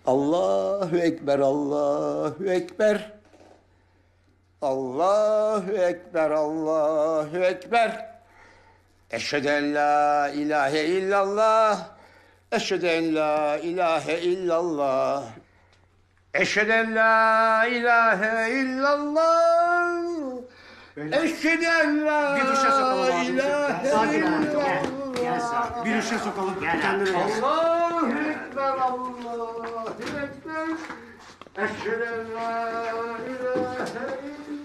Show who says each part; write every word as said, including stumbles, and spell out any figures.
Speaker 1: Allahu Ekber, Allahu Ekber. Allahu Ekber, Allahu Ekber. Eşhedü en la ilahe illallah. Eşhedü en la ilahe illallah. Eşhedü en la ilahe illallah. Eşhedü en la
Speaker 2: Bir duşa sokalım abi.
Speaker 1: ilahe
Speaker 2: Sakin ol.
Speaker 1: illallah.
Speaker 2: Gel, gel sakin. Bir duşa sokalım. Kendine gel.
Speaker 1: Allahu Ekber, Allahu Ekber. Eşhedü en la ilahe illallah.